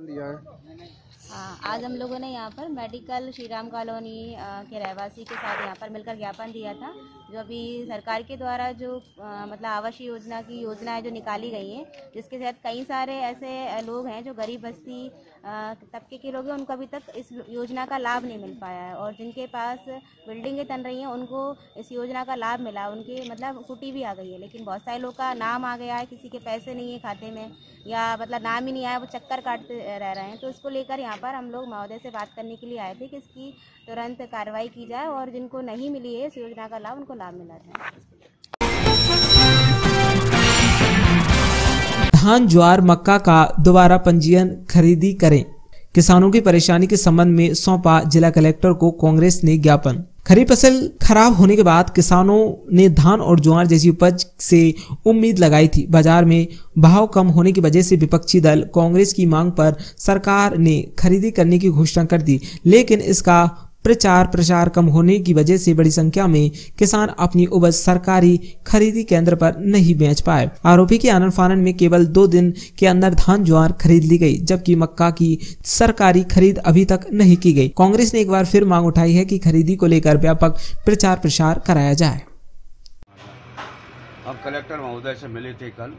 आज हम लोगों ने यहाँ पर मेडिकल श्रीराम कॉलोनी के रहवासी के साथ यहाँ पर मिलकर ज्ञापन दिया था। जो अभी सरकार के द्वारा जो मतलब आवासीय योजना की योजनाएं जो निकाली गई हैं, जिसके तहत कई सारे ऐसे लोग हैं जो गरीब बस्ती तबके के लोग हैं, उनको अभी तक इस योजना का लाभ नहीं मिल पाया है और जिनके पास बिल्डिंगें तन रही हैं उनको इस योजना का लाभ मिला, उनके मतलब कुटी भी आ गई है। लेकिन बहुत सारे लोग का नाम आ गया है, किसी के पैसे नहीं है खाते में या मतलब नाम ही नहीं आया, वो चक्कर काटते रह रहे हैं। तो इसको लेकर यहाँ पर हम लोग महोदय से बात करने के लिए आए थे कि इसकी तुरंत कार्रवाई की जाए और जिनको नहीं मिली है इस योजना का लाभ, उनको लाभ मिला जाए। धान, ज्वार, मक्का का दोबारा पंजीयन खरीदी करें, किसानों की परेशानी के संबंध में सौंपा जिला कलेक्टर को कांग्रेस ने ज्ञापन। खरीफ फसल खराब होने के बाद किसानों ने धान और ज्वार जैसी उपज से उम्मीद लगाई थी। बाजार में भाव कम होने की वजह से विपक्षी दल कांग्रेस की मांग पर सरकार ने खरीदी करने की घोषणा कर दी, लेकिन इसका प्रचार प्रसार कम होने की वजह से बड़ी संख्या में किसान अपनी उपज सरकारी खरीदी केंद्र पर नहीं बेच पाए। आरोपी के आनन फानन में केवल 2 दिन के अंदर धान ज्वार खरीद ली गई, जबकि मक्का की सरकारी खरीद अभी तक नहीं की गई। कांग्रेस ने एक बार फिर मांग उठाई है कि खरीदी को लेकर व्यापक प्रचार प्रसार कराया जाए। हम कलेक्टर महोदय से मिले थे कल।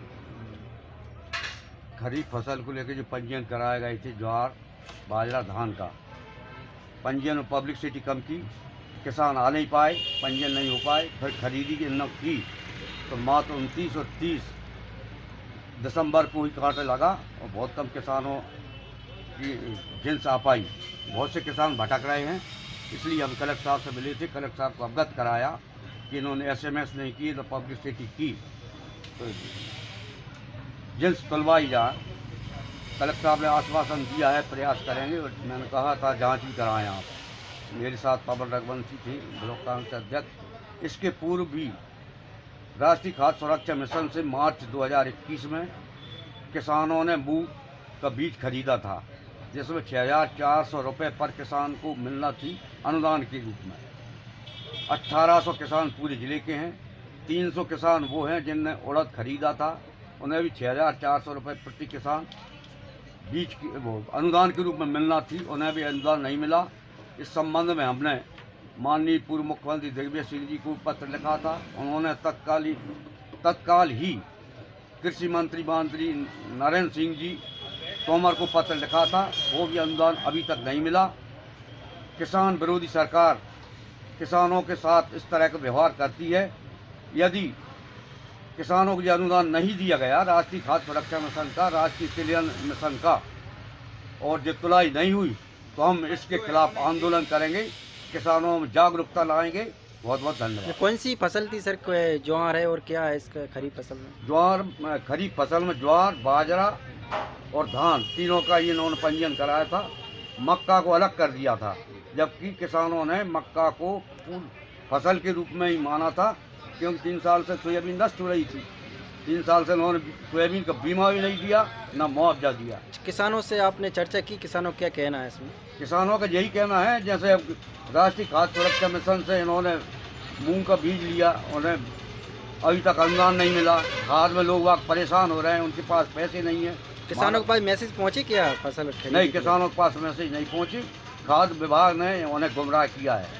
खरीफ फसल को लेकर जो पंजीयन कराए गए थे ज्वार, बाजरा, धान का पंजीयन में पब्लिसिटी कम की, किसान आ नहीं पाए, पंजीयन नहीं हो पाए। फिर खरीदी की न की तो मात्र 29 और 30 दिसंबर को ही कांटे लगा और बहुत कम किसानों की जिन्स आ पाई। बहुत से किसान भटक रहे हैं, इसलिए हम कलेक्टर साहब से मिले थे। कलेक्टर साहब को अवगत कराया कि इन्होंने SMS नहीं की तो पब्लिसिटी की तो जिन्स तुलवाई जाए। कलेक्टर साहब ने आश्वासन दिया है, प्रयास करेंगे। मैंने कहा था जांच भी कराएं आप। मेरे साथ पवन रघुवंशी थी, ब्लॉक कांग्रेस अध्यक्ष। इसके पूर्व भी राष्ट्रीय खाद्य सुरक्षा मिशन से मार्च 2021 में किसानों ने मूंग का बीज खरीदा था, जिसमें 6400 रुपये पर किसान को मिलना थी अनुदान के रूप में। 1800 किसान पूरे ज़िले के हैं। 300 किसान वो हैं जिनने उड़द खरीदा था, उन्हें भी 6400 रुपये प्रति किसान बीज की वो अनुदान के रूप में मिलना थी, उन्हें भी अनुदान नहीं मिला। इस संबंध में हमने माननीय पूर्व मुख्यमंत्री दिग्विजय सिंह जी को पत्र लिखा था। उन्होंने तत्काल ही कृषि मंत्री नरेंद्र सिंह जी तोमर को पत्र लिखा था, वो भी अनुदान अभी तक नहीं मिला। किसान विरोधी सरकार किसानों के साथ इस तरह का व्यवहार करती है। यदि किसानों को यह अनुदान नहीं दिया गया, राष्ट्रीय खाद्य सुरक्षा मिशन का, राष्ट्रीय कल्याण मिशन का, और जो तुलाई नहीं हुई, तो हम इसके खिलाफ आंदोलन करेंगे, किसानों में जागरूकता लाएंगे। बहुत बहुत धन्यवाद। कौन सी फसल थी सर? ज्वार है और क्या है इसका खरीफ फसल में? ज्वार, खरीफ फसल में ज्वार, बाजरा और धान तीनों का ये इन्होंने पंजीयन कराया था। मक्का को अलग कर दिया था, जबकि किसानों ने मक्का को फसल के रूप में ही माना था, क्योंकि 3 साल से सोयाबीन नष्ट हो रही थी। 3 साल से उन्होंने सोयाबीन का बीमा भी नहीं दिया, ना मुआवजा दिया। किसानों से आपने चर्चा की, किसानों क्या कहना है इसमें? किसानों का यही कहना है, जैसे राष्ट्रीय खाद्य सुरक्षा मिशन से इन्होंने मूंग का बीज लिया, उन्हें अभी तक अनुदान नहीं मिला। खाद में लोग वाक परेशान हो रहे हैं, उनके पास पैसे नहीं है। किसानों के पास मैसेज पहुँचे क्या फसल? नहीं, किसानों के पास मैसेज नहीं पहुँची। खाद्य विभाग ने उन्हें गुमराह किया है।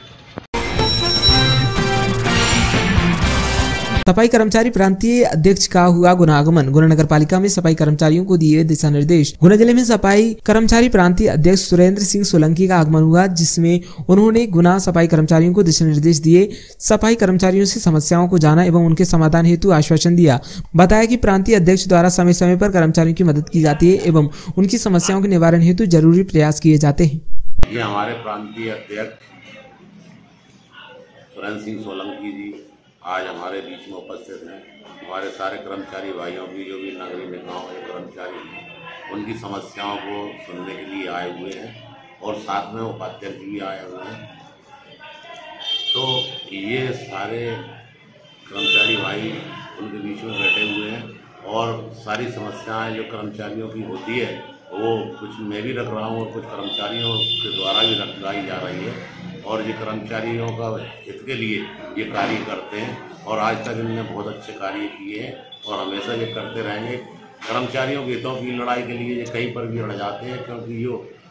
सफाई कर्मचारी प्रांतीय अध्यक्ष का हुआ गुना आगमन। गुना नगर पालिका में सफाई कर्मचारियों को दिए दिशा निर्देश। गुना जिले में सफाई कर्मचारी प्रांतीय अध्यक्ष सुरेंद्र सिंह सोलंकी का आगमन हुआ, जिसमें उन्होंने गुना सफाई कर्मचारियों को दिशा निर्देश दिए। सफाई कर्मचारियों से समस्याओं को जाना एवं उनके समाधान हेतु आश्वासन दिया। बताया कि प्रांतीय अध्यक्ष द्वारा समय समय पर कर्मचारियों की मदद की जाती है एवं उनकी समस्याओं के निवारण हेतु जरूरी प्रयास किए जाते हैं। ये हमारे प्रांतीय अध्यक्ष सुरेंद्र सिंह सोलंकी जी आज हमारे बीच में उपस्थित हैं। हमारे सारे कर्मचारी भाइयों की, जो भी नगरीय निकायों के कर्मचारी हैं, उनकी समस्याओं को सुनने के लिए आए हुए हैं और साथ में उपाध्यक्ष भी आए हुए हैं। तो ये सारे कर्मचारी भाई उनके बीच में बैठे हुए हैं और सारी समस्याएं जो कर्मचारियों की होती है, वो कुछ मैं भी रख रहा हूँ और कुछ कर्मचारियों के द्वारा भी रखवाई जा रही है। और ये कर्मचारियों का हित के लिए ये कार्य करते हैं और आज तक इन्होंने बहुत अच्छे कार्य किए हैं और हमेशा ये करते रहेंगे। कर्मचारियों के हितों की लड़ाई के लिए ये कहीं पर भी लड़ जाते हैं, क्योंकि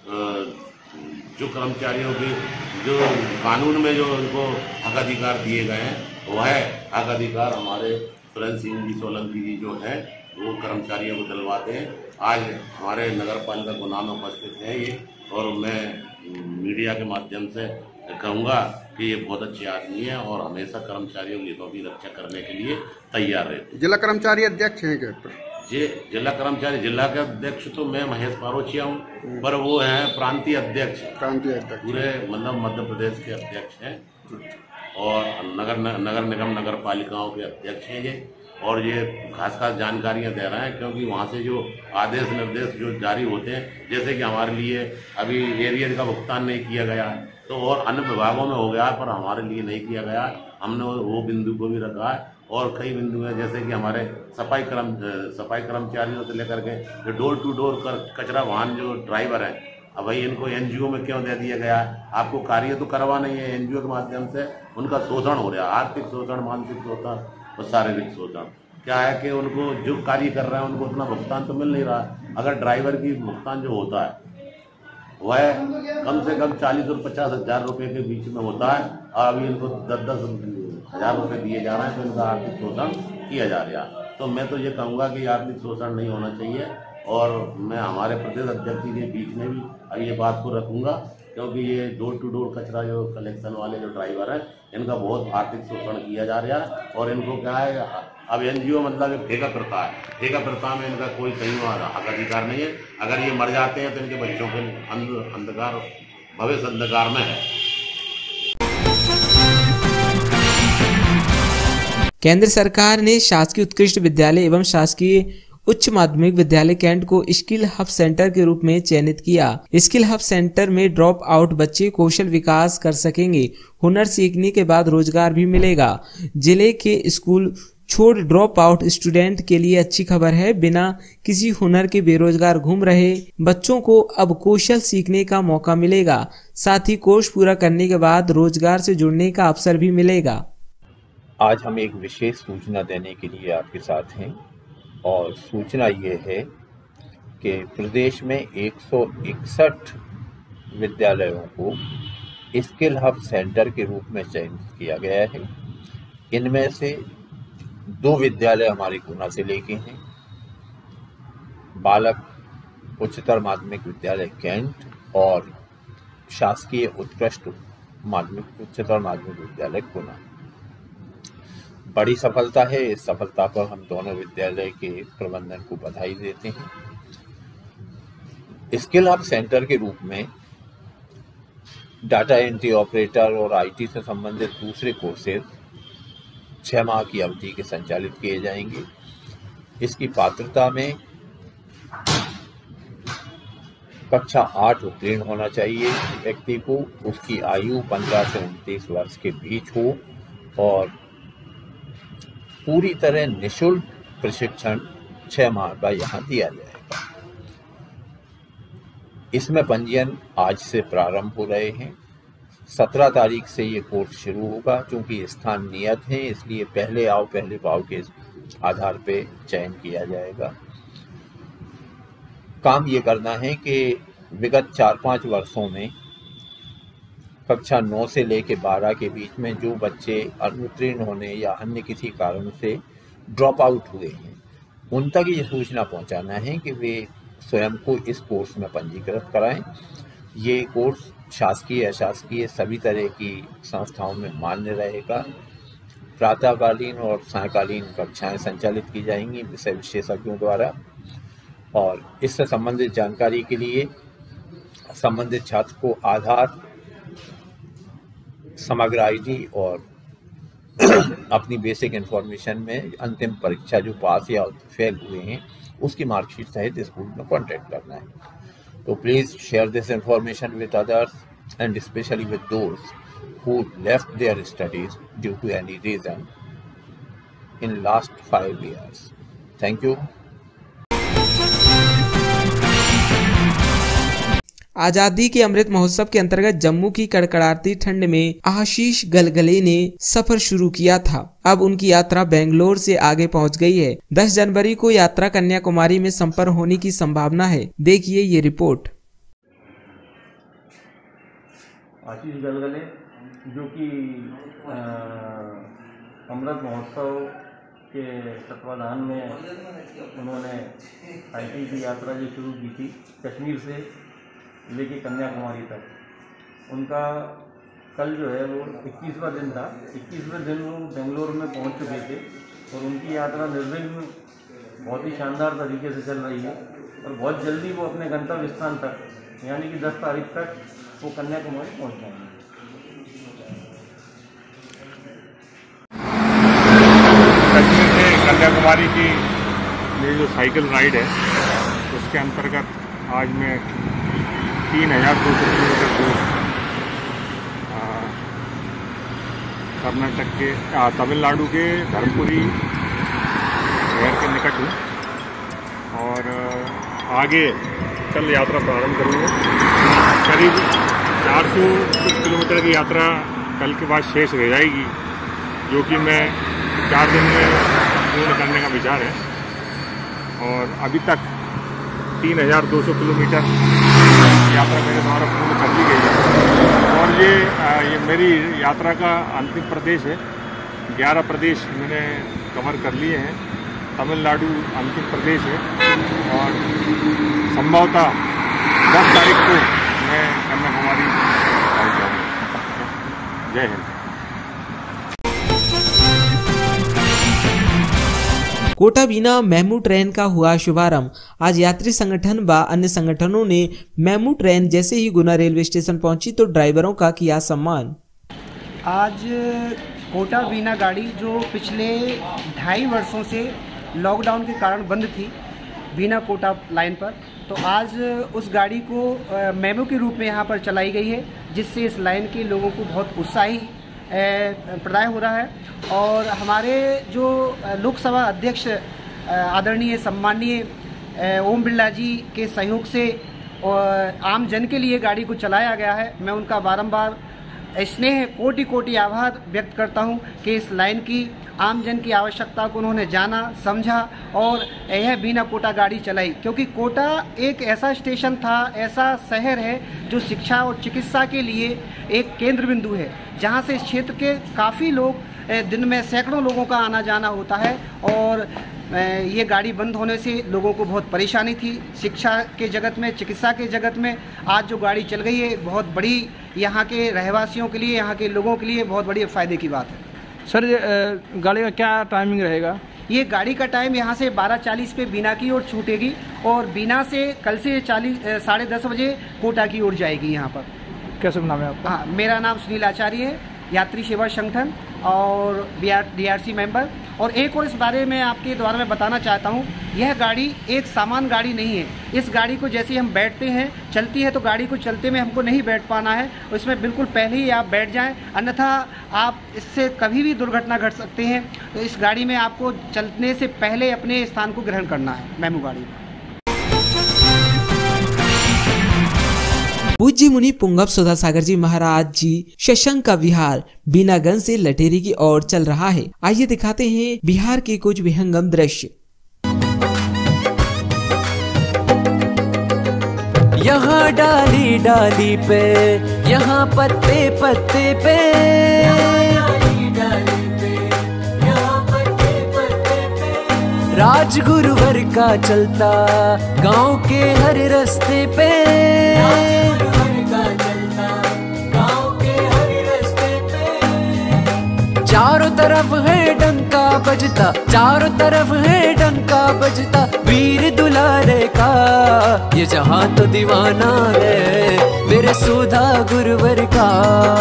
जो कर्मचारियों के जो कानून में जो उनको हक अधिकार दिए गए हैं, वह हक अधिकार हमारे सुरेंद्र सिंह जी सोलंकी जी जो हैं वो कर्मचारियों को दिलवाते हैं। आज हमारे नगर पालिका गुना में उपस्थित हैं ये, और मैं मीडिया के माध्यम से कहूँगा कि ये बहुत अच्छे आदमी हैं और हमेशा कर्मचारियों की हितों की रक्षा करने के लिए तैयार रहते हैं। जिला कर्मचारी अध्यक्ष हैं क्या? जिला कर्मचारी, जिला के अध्यक्ष तो मैं महेश पारोचिया हूँ, पर वो हैं प्रांतीय अध्यक्ष पूरे मतलब मध्य प्रदेश के अध्यक्ष हैं और नगर निगम नगर पालिकाओं के अध्यक्ष हैं ये। और ये खास जानकारियां दे रहे हैं, क्योंकि वहाँ से जो आदेश निर्देश जो जारी होते हैं, जैसे कि हमारे लिए अभी एरियर का भुगतान नहीं किया गया है, तो और अन्य विभागों में हो गया है पर हमारे लिए नहीं किया गया है। हमने वो बिंदु को भी रखा है और कई बिंदु हैं, जैसे कि हमारे सफाई कर्मचारियों से लेकर के जो डोर टू डोर कचरा वाहन जो ड्राइवर हैं, अब भाई इनको एनजीओ में क्यों दे दिया गया है? आपको कार्य तो करवा नहीं है, एनजीओ के माध्यम से उनका शोषण हो रहा है, आर्थिक शोषण, मानसिक शोषण और शारीरिक शोषण। क्या है कि उनको जो कार्य कर रहे हैं उनको उतना भुगतान तो मिल नहीं रहा। अगर ड्राइवर की भुगतान जो होता है वह कम से कम 40 और 50 हज़ार रुपये के बीच में होता है, और अभी इनको 10-10 हज़ार रुपये दिए जा रहे हैं, तो इनका आर्थिक शोषण किया जा रहा है। तो मैं तो ये कहूँगा कि आर्थिक शोषण नहीं होना चाहिए, और मैं हमारे प्रदेश अध्यक्ष जी के बीच में भी अब ये बात को रखूँगा, क्योंकि ये डोर टू डोर कचरा जो कलेक्शन वाले जो ड्राइवर हैं, इनका बहुत आर्थिक शोषण किया जा रहा है। और इनको क्या है, अब एनजीओ मतलब ठेका प्रथा है, ठेका प्रथा में इनका कोई कहीं हक अधिकार नहीं है। अगर ये मर जाते हैं तो इनके बच्चों के अंधकार, भविष्य अंधकार में है। केंद्र सरकार ने शासकीय उत्कृष्ट विद्यालय एवं शासकीय उच्च माध्यमिक विद्यालय कैंट को स्किल हब सेंटर के रूप में चयनित किया। स्किल हब सेंटर में ड्रॉप आउट बच्चे कौशल विकास कर सकेंगे। हुनर सीखने के बाद रोजगार भी मिलेगा। जिले के स्कूल छोड़ ड्रॉप आउट स्टूडेंट के लिए अच्छी खबर है। बिना किसी हुनर के बेरोजगार घूम रहे बच्चों को अब कौशल सीखने का मौका मिलेगा। साथ ही कोर्स पूरा करने के बाद रोजगार से जुड़ने का अवसर भी मिलेगा। आज हम एक विशेष सूचना देने के लिए आपके साथ हैं, और सूचना ये है कि प्रदेश में 161 विद्यालयों को स्किल हब सेंटर के रूप में चयनित किया गया है। इनमें से 2 विद्यालय हमारे गुना जिले के हैं बालक उच्चतर माध्यमिक विद्यालय कैंट और शासकीय उत्कृष्ट उच्चतर माध्यमिक विद्यालय गुना। बड़ी सफलता है। इस सफलता पर हम दोनों विद्यालय के प्रबंधन को बधाई देते हैं। स्किल हब सेंटर के रूप में डाटा एंट्री ऑपरेटर और आईटी से संबंधित दूसरे कोर्सेज 6 माह की अवधि के संचालित किए जाएंगे। इसकी पात्रता में कक्षा 8 उत्तीर्ण होना चाहिए व्यक्ति को, उसकी आयु 15 से 29 वर्ष के बीच हो और पूरी तरह निःशुल्क प्रशिक्षण 6 माह का यहाँ दिया जाएगा। इसमें पंजीयन आज से प्रारंभ हो रहे हैं। 17 तारीख से ये कोर्स शुरू होगा। चूँकि स्थान नियत है इसलिए पहले आओ पहले पाओ के आधार पे चयन किया जाएगा। काम ये करना है कि विगत 4-5 वर्षों में कक्षा 9 से लेकर 12 के बीच में जो बच्चे अनुत्तीर्ण होने या अन्य किसी कारण से ड्रॉप आउट हुए हैं उन तक ये सूचना पहुंचाना है कि वे स्वयं को इस कोर्स में पंजीकृत कराएं। ये कोर्स शासकीय अशासकीय सभी तरह की संस्थाओं में मान्य रहेगा। प्रातःकालीन और सायंकालीन कक्षाएं संचालित की जाएंगी विषय विशेषज्ञों द्वारा। और इससे संबंधित जानकारी के लिए संबंधित छात्र को आधार, समग्र आईडी और अपनी बेसिक इन्फॉर्मेशन में अंतिम परीक्षा जो पास या फेल हुए हैं उसकी मार्कशीट सहित स्कूल में कॉन्टैक्ट करना है। तो please share this information with others and especially with those who left their studies due to any reason in last 5 years. Thank you. आजादी के अमृत महोत्सव के अंतर्गत जम्मू की कड़कड़ाती ठंड में आशीष गलगले ने सफर शुरू किया था। अब उनकी यात्रा बेंगलोर से आगे पहुंच गई है। 10 जनवरी को यात्रा कन्याकुमारी में संपन्न होने की संभावना है। देखिए ये रिपोर्ट। आशीष गलगले जो कि अमृत महोत्सव के तत्वाधान में उन्होंने आईटी की यात्रा जो शुरू की थी कश्मीर से लेके कन्याकुमारी तक, उनका कल जो है वो 21वां दिन था। 21वें दिन वो बेंगलोर में पहुंच चुके थे और उनकी यात्रा निर्विघ्न बहुत ही शानदार तरीके से चल रही है और बहुत जल्दी वो अपने गंतव्य स्थान तक यानी कि 10 तारीख तक वो कन्याकुमारी पहुंच जाएंगे। कश्मीर से कन्याकुमारी की ये जो साइकिल राइड है उसके अंतर्गत आज मैं 3200 किलोमीटर दूर कर्नाटक के तमिलनाडु के धर्मपुरी शहर के निकट हूँ और आगे कल यात्रा प्रारंभ करूँगा। करीब 400 कुछ किलोमीटर की यात्रा कल के बाद शेष रह जाएगी, जो कि मैं 4 दिन में पूर्ण करने का विचार है। और अभी तक 3200 किलोमीटर यात्रा मेरे द्वारा पूर्ण कर दी गई है और ये मेरी यात्रा का अंतिम प्रदेश है। 11 प्रदेश मैंने कवर कर लिए हैं। तमिलनाडु अंतिम प्रदेश है और संभवतः 10 तारीख को मैं कन्याकुमारी पहुँच जाऊँगा। जय हिंद। कोटा बीना मेमू ट्रेन का हुआ शुभारंभ। आज यात्री संगठन व अन्य संगठनों ने मेमू ट्रेन जैसे ही गुना रेलवे स्टेशन पहुंची तो ड्राइवरों का किया सम्मान। आज कोटा बीना गाड़ी जो पिछले 2.5 वर्षों से लॉकडाउन के कारण बंद थी बीना कोटा लाइन पर, तो आज उस गाड़ी को मेमू के रूप में यहाँ पर चलाई गई है, जिससे इस लाइन के लोगों को बहुत उत्साही प्रदाय हो रहा है। और हमारे जो लोकसभा अध्यक्ष आदरणीय सम्माननीय ओम बिरला जी के सहयोग से आम जन के लिए गाड़ी को चलाया गया है। मैं उनका बारंबार स्नेह कोटि कोटि आभार व्यक्त करता हूं कि इस लाइन की आम जन की आवश्यकता को उन्होंने जाना समझा और यह बीना कोटा गाड़ी चलाई, क्योंकि कोटा एक ऐसा स्टेशन था, ऐसा शहर है जो शिक्षा और चिकित्सा के लिए एक केंद्र बिंदु है, जहां से इस क्षेत्र के काफ़ी लोग दिन में सैकड़ों लोगों का आना जाना होता है। और ये गाड़ी बंद होने से लोगों को बहुत परेशानी थी। शिक्षा के जगत में, चिकित्सा के जगत में आज जो गाड़ी चल गई है, बहुत बड़ी यहाँ के रहवासियों के लिए, यहाँ के लोगों के लिए बहुत बड़ी फ़ायदे की बात है। सर, गाड़ी का क्या टाइमिंग रहेगा? ये गाड़ी का टाइम यहाँ से 12:40 पे बीना की ओर छूटेगी और बीना से कल से 10:30 बजे कोटा की ओर जाएगी। यहाँ पर कैसे नाम है आपका? हाँ, मेरा नाम सुनील आचार्य है, यात्री सेवा संगठन और DRC मेंबर। और एक और इस बारे में आपके द्वारा मैं बताना चाहता हूँ, यह गाड़ी एक सामान्य गाड़ी नहीं है। इस गाड़ी को जैसे हम बैठते हैं, चलती है, तो गाड़ी को चलते में हमको नहीं बैठ पाना है, इसमें बिल्कुल पहले ही आप बैठ जाएं, अन्यथा आप इससे कभी भी दुर्घटना घट सकते हैं। तो इस गाड़ी में आपको चलने से पहले अपने स्थान को ग्रहण करना है मेमू गाड़ी में। पूज्य मुनि पुंगव सुधा सागर जी महाराज जी शशांक का विहार बीनागंज से लटेरी की ओर चल रहा है। आइए दिखाते हैं बिहार के कुछ विहंगम दृश्य। यहाँ डाली डाली पे, यहाँ पत्ते पत्ते पे, राजगुरुवर का चलता गांव के हर रास्ते पे, चारों तरफ है डंका बजता, चारों तरफ है डंका बजता, वीर दुलारे का ये जहां तो दीवाना है मेरे सुधा गुरुवर का।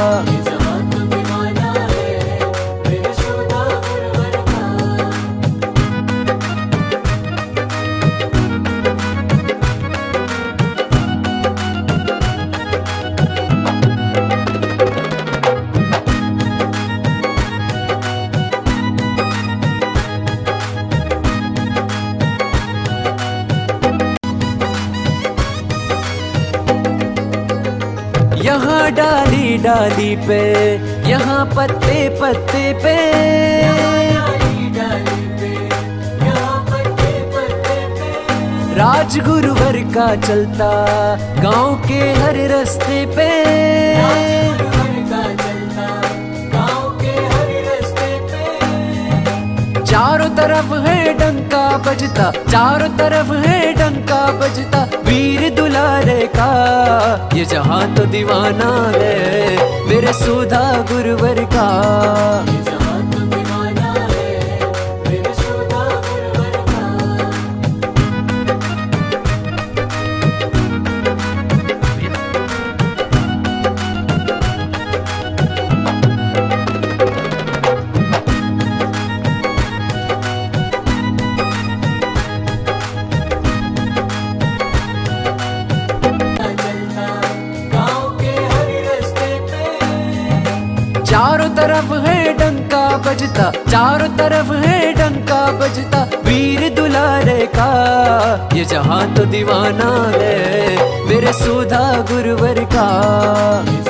यहाँ डाली डाली पे, यहाँ पत्ते पत्ते पे, राजगुरुवर का चलता गांव के हर रास्ते पे, चारों तरफ है डंका बजता, चारों तरफ है डंका बजता, वीर दुलारे का ये जहां तो दीवाना है मेरे सुधा गुरुवर का। चारों तरफ है डंका बजता, चारों तरफ है डंका बजता, वीर दुलारे का ये जहां तो दीवाना है मेरे सुधा गुरुवर का।